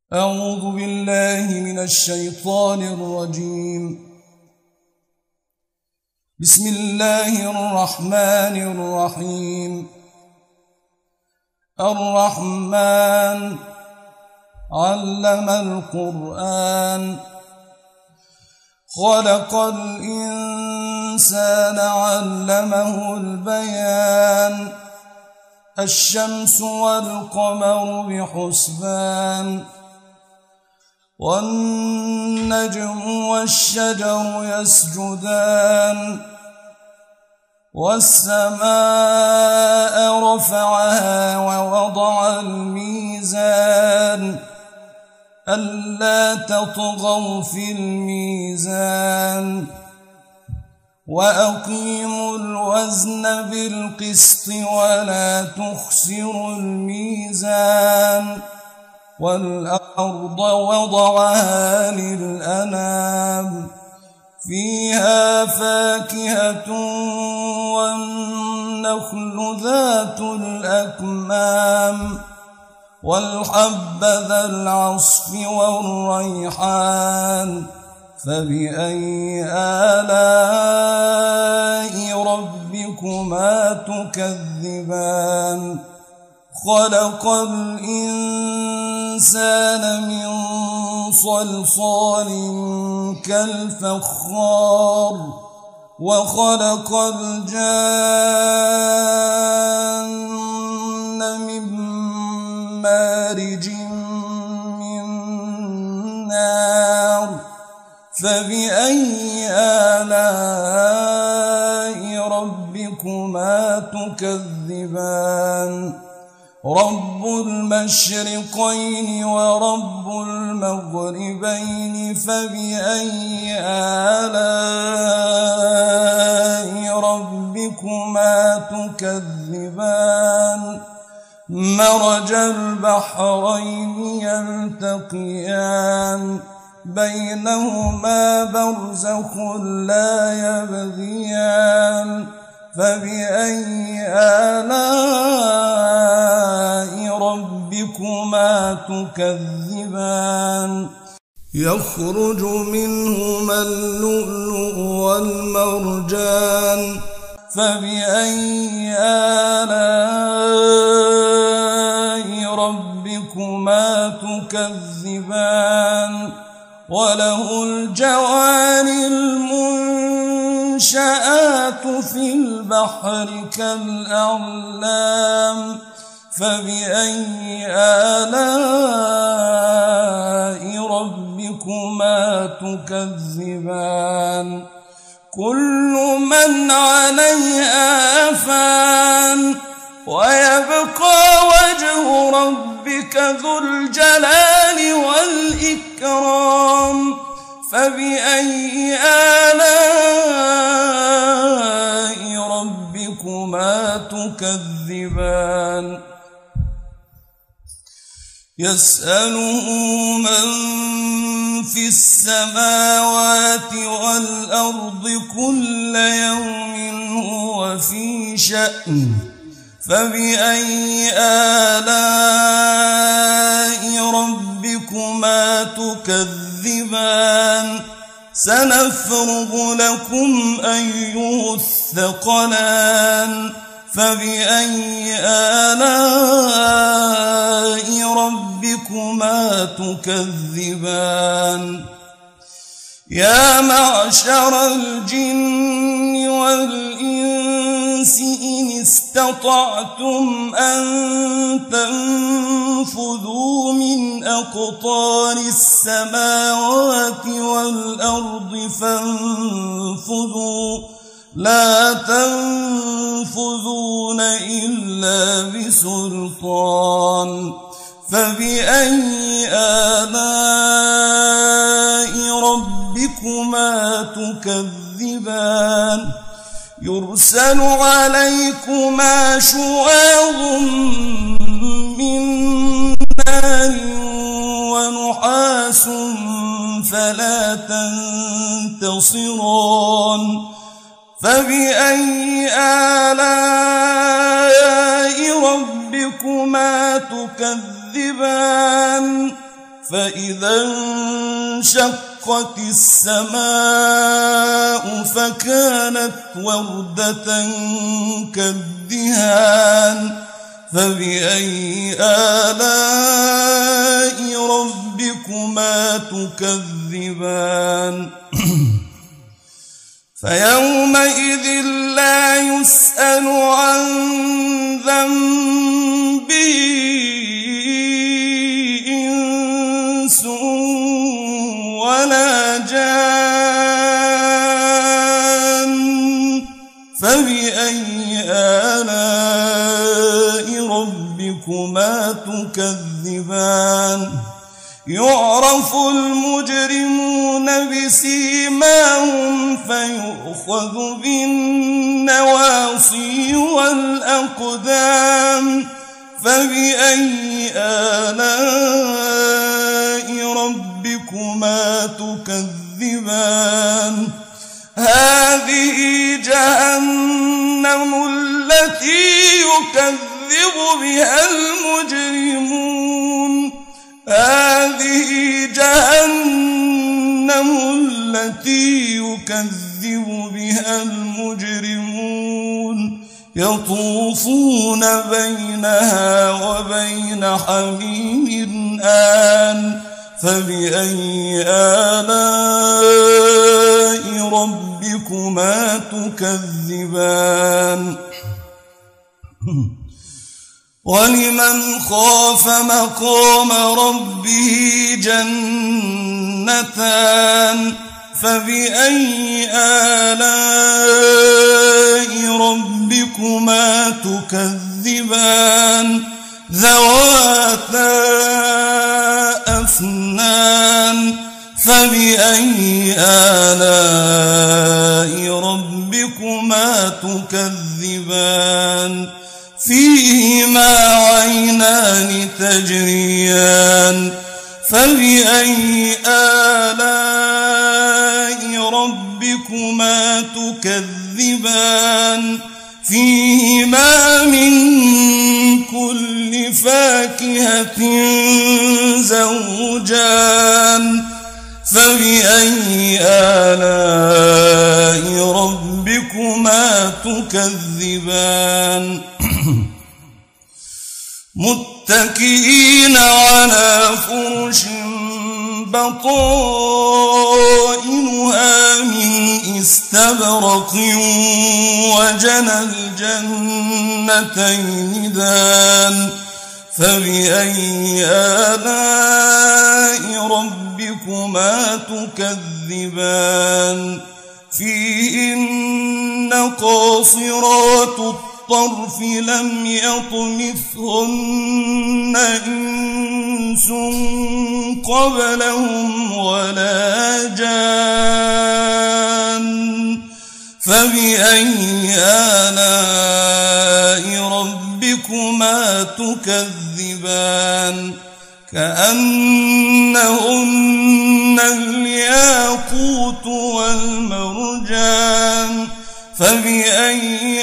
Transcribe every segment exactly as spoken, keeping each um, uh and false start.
أعوذ بالله من الشيطان الرجيم. بسم الله الرحمن الرحيم. الرحمن علم القرآن خلق الإنسان علمه البيان الشمس والقمر بحسبان والنجم والشجر يسجدان والسماء رفعها ووضع الميزان ألا تطغوا في الميزان وأقيموا الوزن بالقسط ولا تخسروا الميزان والأرض وضعها للأنام فيها فاكهة والنخل ذات الأكمام والحب ذا العصف والريحان فبأي آلاء ربكما تكذبان خلق الإنسان من صلصال كالفخار وخلق الجان من مارج من نار فبأي آلاء ربكما تكذبان رب المشرقين ورب المغربين فبأي آلاء ربكما تكذبان مرج البحرين يلتقيان بينهما برزخ لا يبغيان فبأي آلاء ربكما تكذبان يخرج منهما اللؤلؤ والمرجان فبأي آلاء ربكما تكذبان وله الجوار المنشآت في البحر كالأعلام فبأي آلاء ربكما تكذبان كل من عليها فان ويبقى وجه ربك ذو الجلال والإكرام فبأي آلاء ربكما تكذبان يسأله من في السماوات والأرض كل يوم هو في شأن فبأي آلاء ربكما تكذبان سنفرغ لكم أيها الثقلان فبأي آلاء ربكما تكذبان يا معشر الجن والإنس إن استطعتم أن تنفذوا من أقطار السماوات والأرض فانفذوا لا تنفذون إلا بسلطان فبأي آلاء ربكما تكذبان يرسل عليكما شواظ من نار ونحاس فلا تنتصران فبأي آلاء ربكما تكذبان فإذا انشقت السماء فكانت وردة كالدهان فبأي آلاء ربكما تكذبان فيومئذ لا يسأل عن ذنبه إنس ولا جان فبأي آلاء ربكما تكذبان يعرف المجرمون بسيماهم فيؤخذ بالنواصي والأقدام فبأي آلاء ربكما تكذبان هذه جهنم التي يكذب بها المجرمون هذه جهنم التي يكذب بها المجرمون يطوفون بينها وبين حميم آن فبأي آلاء ربكما تكذبان ولمن خاف مقام ربه جنتان فبأي آلاء ربكما تكذبان ذواتا أفنان فبأي آلاء ربكما تكذبان فيهما عينان تجريان فبأي آلاء ربكما تكذبان فيهما من كل فاكهة زوجان فبأي آلاء ربكما تكذبان متكئين على فرش بطائنها من استبرق وجنى الجنتين دان فبأي آلاء ربكما تكذبان فيهن قاصرات الطرف لم يطمثهن إنس قبلهم ولا جان فبأي آلاء ربكما تكذبان كأنهن الياقوت والمرجان فبأي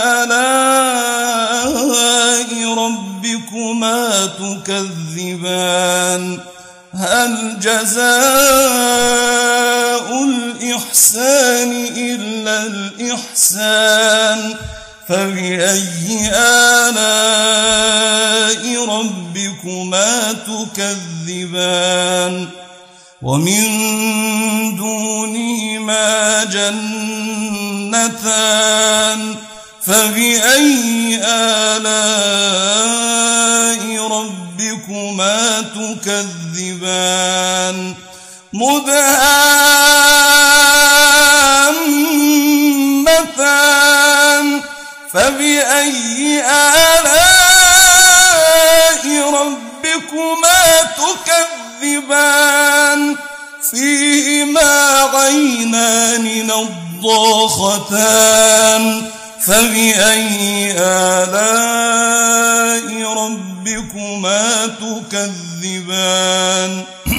آلاء ربكما تكذبان هل جزاء الإحسان إلا الإحسان فبأي آلاء ربكما تكذبان ومن دونهما جنتان فبأي آلاء ربكما تكذبان مدهامتان فبأي آلاء ربكما تكذبان فيهما عينان نضاختان فبأي آلاء ربكما تكذبان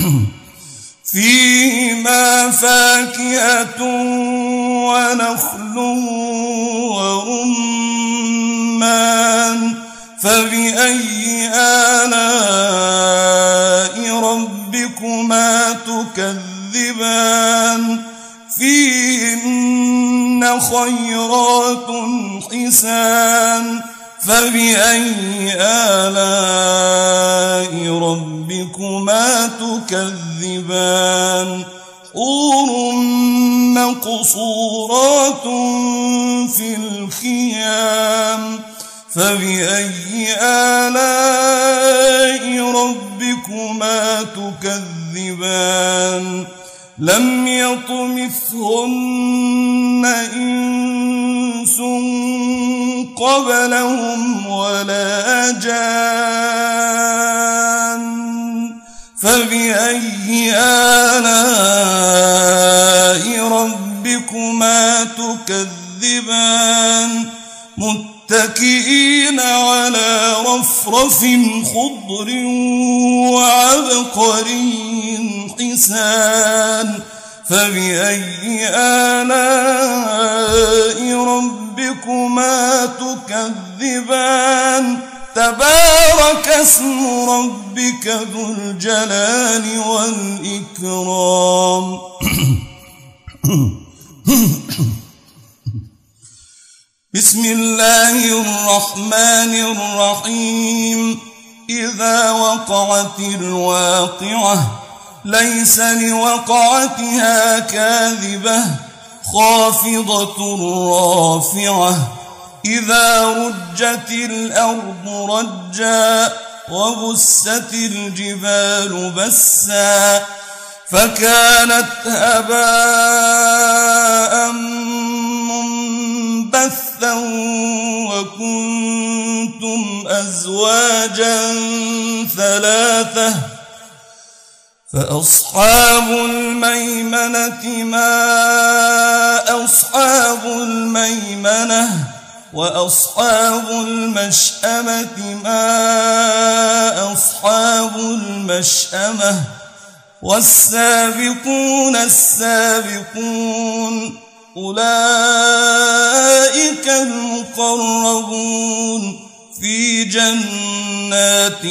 فيهما فاكهة ونخل ورمان فبأي آلاء ربكما تكذبان فيهن خيرات حسان فبأي آلاء ربكما تكذبان حور مقصورات في الخيام فبأي آلاء ربكما تكذبان لم يطمثهن إنس قبلهم ولا جان فبأي آلاء ربكما تكذبان متكئين على رفرف خضر وعبقري حسان فبأي آلاء ربكما تكذبان تبارك اسم ربك ذو الجلال والإكرام بسم الله الرحمن الرحيم إذا وقعت الواقعة ليس لوقعتها كاذبة خافضة رافعة إذا رجت الأرض رجا وبست الجبال بسا فكانت هباء منبثا وكنتم أزواجا ثلاثة فأصحاب الميمنة ما أصحاب الميمنة وأصحاب المشأمة ما أصحاب المشأمة والسابقون السابقون أولئك المقربون في جنات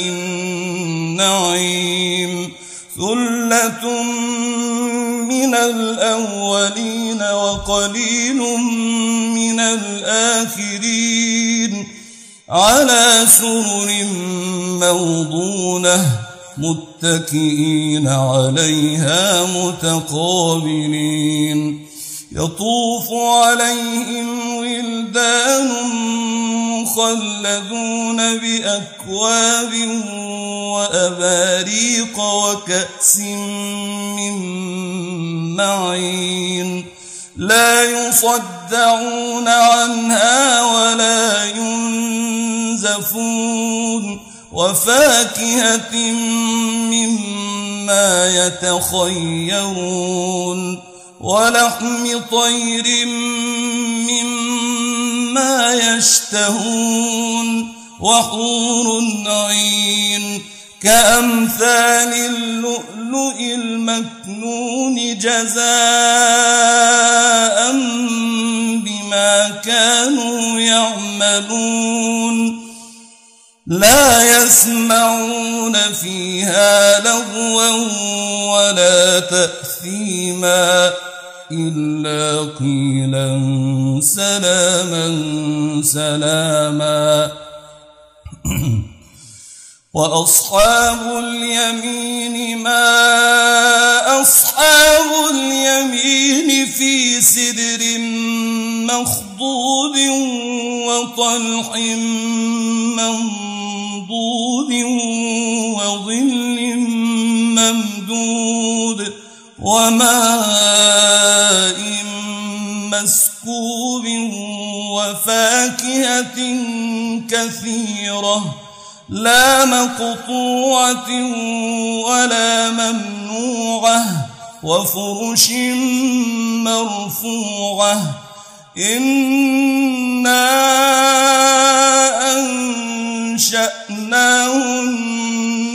النعيم ثلة من الأولين وقليل من الآخرين على سرر موضونة متكئين عليها متقابلين يطوف عليهم ولدان مخلدون بأكواب وأباريق وكأس من معين لا يصدعون عنها ولا ينزفون وفاكهة مما يتخيرون ولحم طير مما يشتهون وحور عين كأمثال اللؤلؤ المكنون جزاء بما كانوا يعملون لا يسمعون فيها لغوا ولا تأثيما إلا قيلا سلاما سلاما وأصحاب اليمين ما أصحاب اليمين في سدر مخضود وطلح منضود وظل ممدود وماء مسكوب وفاكهة كثيرة لا مقطوعة ولا ممنوعة وفرش مرفوعة إنا أنشأناهن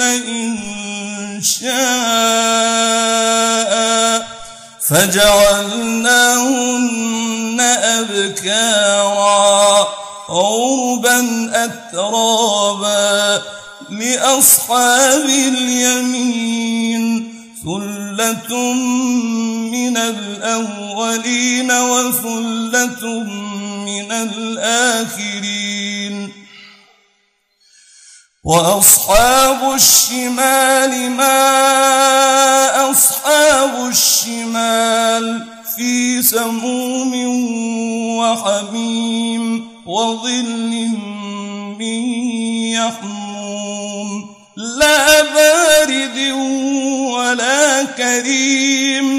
إنشاء فجعلناهن أبكارا عربا أترابا لأصحاب اليمين ثلة من الأولين وثلة من الآخرين وأصحاب الشمال ما أصحاب الشمال في سموم وحميم وظل من يحموم لا بارد ولا كريم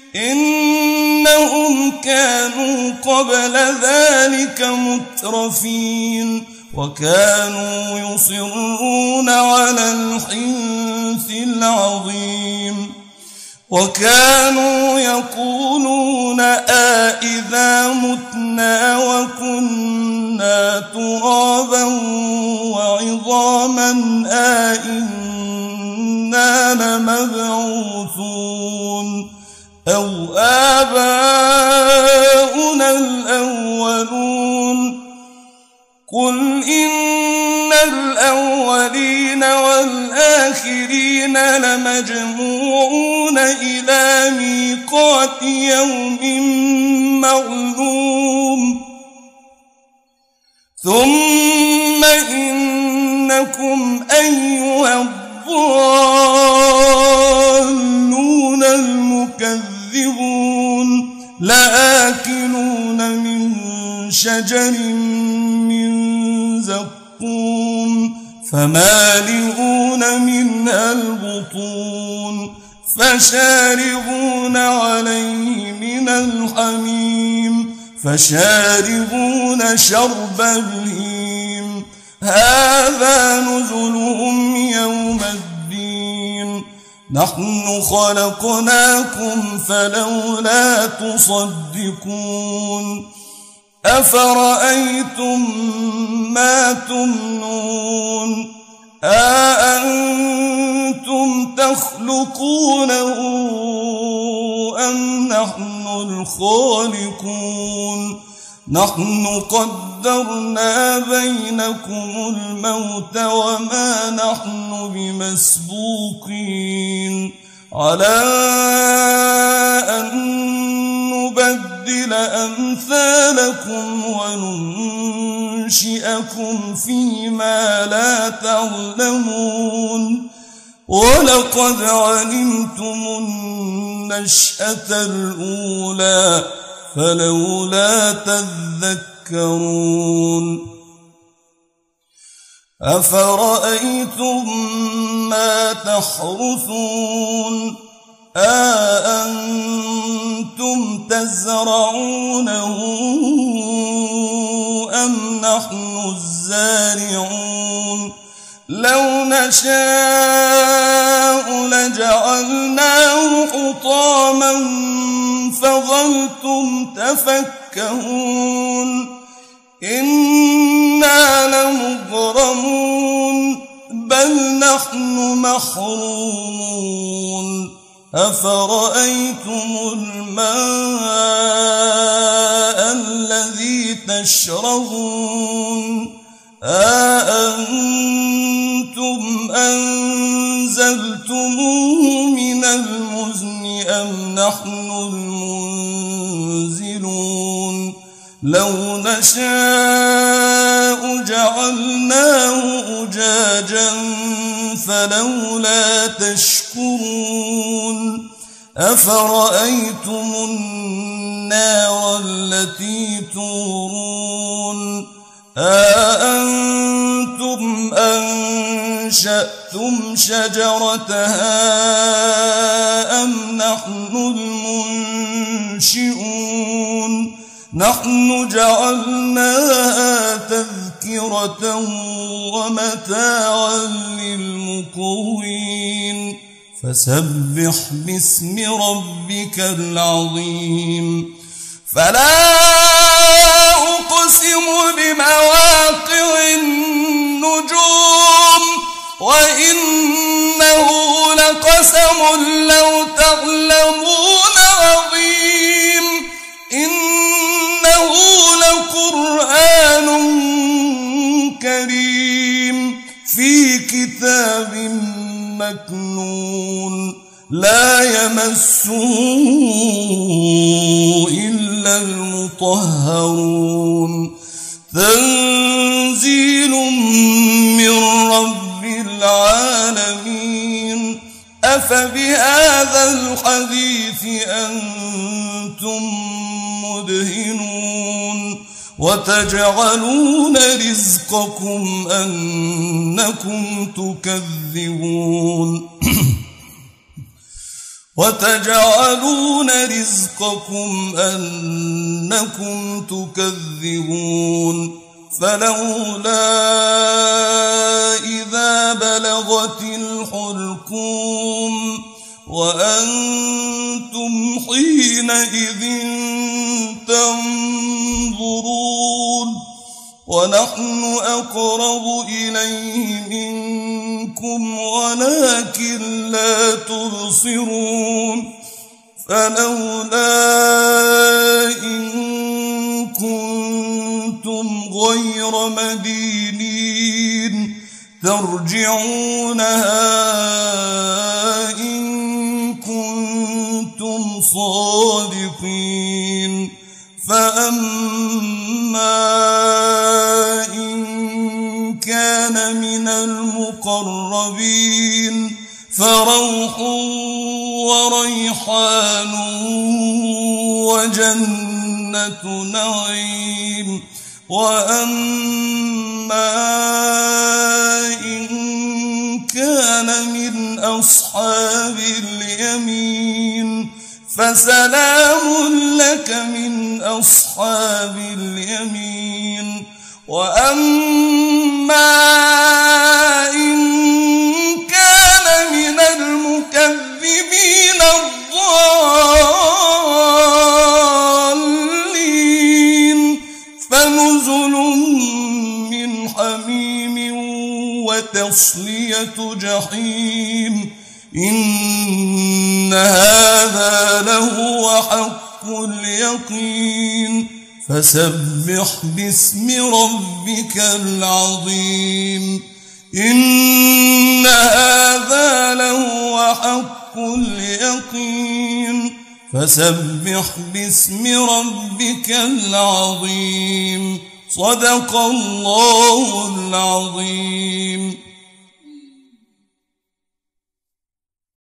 إنهم كانوا قبل ذلك مترفين وكانوا يصرون على الحنث العظيم وكانوا يقولون أإذا متنا وكنا ترابا وعظاما أإنا لمبعوثون أو آباؤنا الأولون قل إن الأولين والآخرين لمجموعون إلى ميقات يوم معلوم ثم إنكم أيها الضالون المكذبون لآكلون من شجر من زقوم فمالئون منها البطون فشاربون عليه من الحميم فشاربون شرب الهيم هذا نزلهم يوم الدين نحن خلقناكم فلولا تصدقون أفرأيتم ما تمنون أأنتم تخلقونه أم نحن الخالقون نحن قدرنا بينكم الموت وما نحن بمسبوقين على أن نبدل أمثالكم وننشئكم فيما لا تعلمون ولقد علمتم النشأة الأولى فلولا تذكرون أفرأيتم ما تحرثون أأنتم تزرعونه أم نحن الزارعون لو نشاء لجعلناه حطاما فظلتم تفكهون إنا لمغرمون بل نحن محرومون أفرأيتم الماء الذي تشربون أأنتم أنزلتموه من المزن أم نحن المنزلون لو نشاء جعلناه أجاجا فلولا تشكرون أفرأيتم النار التي تورون أأنتم أنشأتم شجرتها أم نحن المنشئون نحن جعلناها تذكرة ومتاعا للمقوين فسبح باسم ربك العظيم فلا أقسم بمواقع النجوم وإنه لقسم لو تعلمون عظيم إنه لقرآن مكنون لا يمسه إلا المطهرون تنزيل من رب العالمين أفبهذا الحديث أنتم مدهنون وتجعلون رزقكم أنكم تكذبون وتجعلون رزقكم أنكم تكذبون فلولا إذا بلغت الحلقوم وأنتم حينئذ تنظرون ونحن أقرب إليه منكم ولكن لا تبصرون فلولا إن كنتم غير مدينين ترجعونها إن كنتم صادقين فأما إن كان من المقربين فروح وريحان وجنة نعيم وأما إن كان من أصحاب اليمين فسلام لك من أصحاب اليمين وأما إن كان من المكذبين الضالين فنزل من حميم وتصلية جحيم إن هذا لهو حق اليقين فسبح باسم ربك العظيم إن هذا لهو حق اليقين فسبح باسم ربك العظيم صدق الله العظيم.